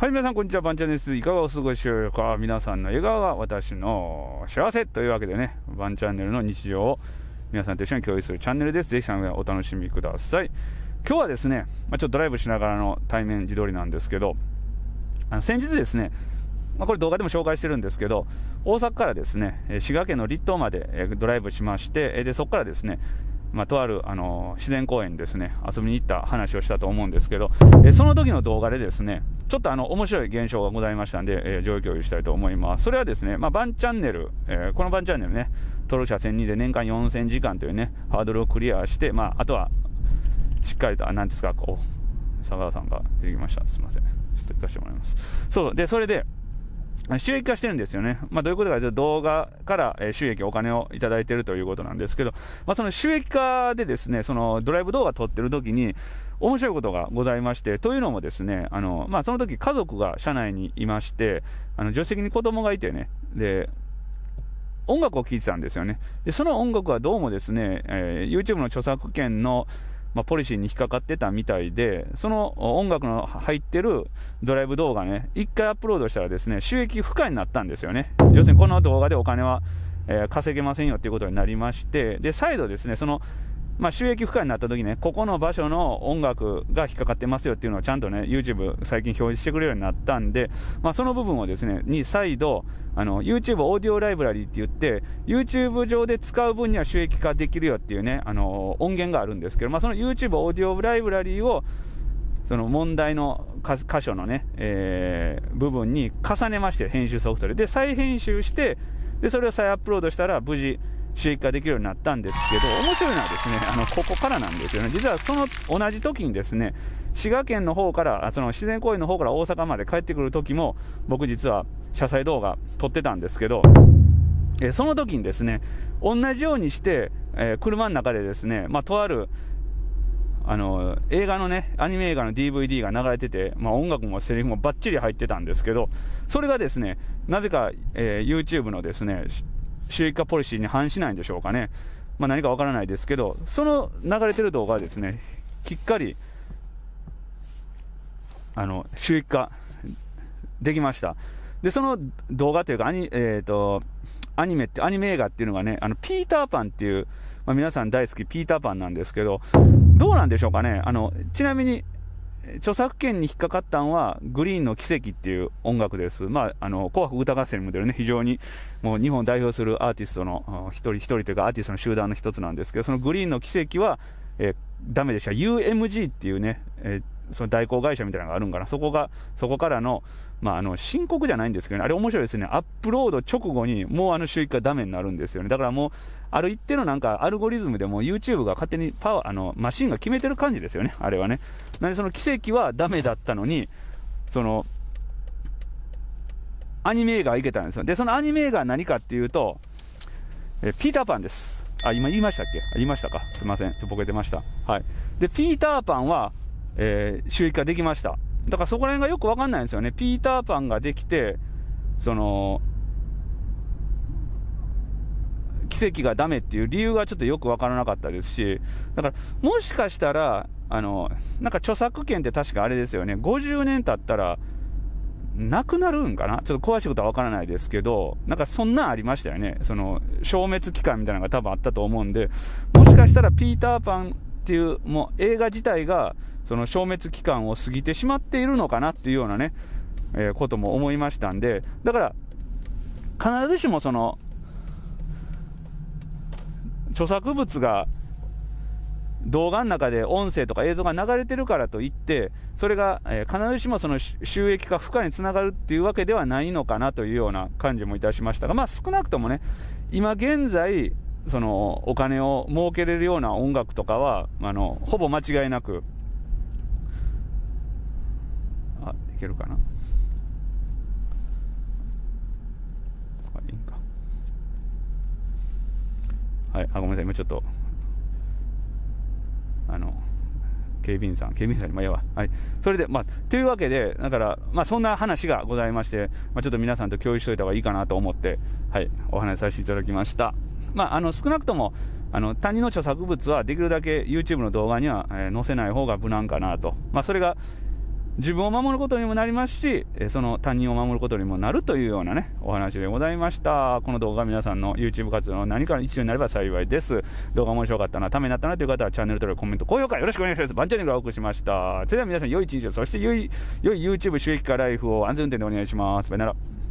はい、皆さんこんにちは、バンチャンです。いかがお過ごしでしょうか。皆さんの笑顔が私の幸せというわけでね、バンチャンネルの日常を皆さんと一緒に共有するチャンネルです。ぜひ最後までお楽しみください。今日はですね、ちょっとドライブしながらの対面自撮りなんですけど、先日ですね、これ動画でも紹介してるんですけど、大阪からですね、滋賀県の栗東までドライブしまして、でそこからですね、とある自然公園にですね遊びに行った話をしたと思うんですけど、その時の動画でですねちょっと面白い現象がございましたんで、情報共有したいと思います。それはですね、バンチャンネル、このバンチャンネルね、登録者1000人で年間4000時間というねハードルをクリアして、あとはしっかりと何ですか、こう佐川さんが出てきました。すみません、ちょっと行かせてもらいます。そうで、それで収益化してるんですよね。どういうことかというと、動画から収益、お金をいただいているということなんですけど、その収益化でですね、そのドライブ動画撮ってる時に面白いことがございまして、というのもですね、その時家族が車内にいまして、助手席に子供がいてね、で音楽を聴いてたんですよね。でその音楽はどうもですね、YouTube の著作権のポリシーに引っかかってたみたいで、その音楽の入ってるドライブ動画ね、一回アップロードしたらですね、収益不可になったんですよね。要するにこの動画でお金は、稼げませんよっていうことになりまして、で再度ですね、その収益不可になった時ね、ここの場所の音楽が引っかかってますよっていうのをちゃんとね YouTube 最近表示してくれるようになったんで、その部分をですねに再度YouTube オーディオライブラリーって言って YouTube 上で使う分には収益化できるよっていうね音源があるんですけど、その YouTube オーディオライブラリーをその問題の箇所のね、部分に重ねまして、編集ソフトで再編集して、でそれを再アップロードしたら無事収益化できるようになったんですけど、面白いのはですねここからなんですよね。実はその同じ時にですね、滋賀県の方からその自然公園の方から大阪まで帰ってくる時も僕実は車載動画撮ってたんですけど、その時にですね同じようにして、車の中でですね、とある映画のね、アニメ映画の DVD が流れてて、音楽もセリフもバッチリ入ってたんですけど、それがですねなぜか、YouTube のですね収益化ポリシーに反しないんでしょうかね。何かわからないですけど、その流れてる動画はですねきっかり収益化できました。でその動画というかアニメ映画っていうのがね、ピーターパンっていう、皆さん大好きピーターパンなんですけど、どうなんでしょうかね。ちなみに著作権に引っかかったのはグリーンの奇跡っていう音楽です。紅白歌合戦にも出るね、非常にもう日本を代表するアーティストの一人というかアーティストの集団の一つなんですけど、そのグリーンの奇跡は、ダメでした。 UMG っていうね、その代行会社みたいなのがあるんかな。そこからの、申告じゃないんですけどね、あれ面白いですね。アップロード直後にもう収益化ダメになるんですよね。だからもうある一定のアルゴリズムでも YouTube が勝手にマシンが決めてる感じですよね、あれはね。なんでその奇跡はダメだったのに、そのアニメ映画はいけたんですよ。でそのアニメ映画は何かっていうと、ピーターパンです。今言いましたっけ。言いましたか、すいません、ちょっとボケてました。はい。でピーターパンは、収益化できました。だからそこら辺がよく分かんないんですよね。ピーターパンができて、その奇跡がダメっていう理由がちょっとよく分からなかったですし、だからもしかしたら著作権って確かあれですよね、50年経ったらなくなるんかな。ちょっと詳しいことは分からないですけど、そんなんありましたよね。その消滅期間みたいなのが多分あったと思うんで、もしかしたらピーターパンっていうもう映画自体がその消滅期間を過ぎてしまっているのかなっていうようなね、ことも思いましたんで、だから必ずしもその著作物が動画の中で音声とか映像が流れてるからといってそれが、必ずしもその収益化不可につながるっていうわけではないのかなというような感じもいたしましたが、少なくともね今現在そのお金を儲けれるような音楽とかはほぼ間違いなくいけるかな。いいんか。はい、ごめんなさい、今ちょっと警備員さんにやわ。はい。それでというわけで、だからそんな話がございまして、ちょっと皆さんと共有しておいた方がいいかなと思って、はい、お話しさせていただきました。少なくとも他人の著作物はできるだけ YouTube の動画には、載せない方が無難かなと。それが自分を守ることにもなりますし、その他人を守ることにもなるというようなね、お話でございました。この動画が皆さんの YouTube 活動の何かの一助になれば幸いです。動画面白かったな、ためになったなという方はチャンネル登録、コメント、高評価よろしくお願いします。バンチャンネルがお送りしました。それでは皆さん良い一日を、そして良い YouTube 収益化ライフを安全運転でお願いします。バイなら。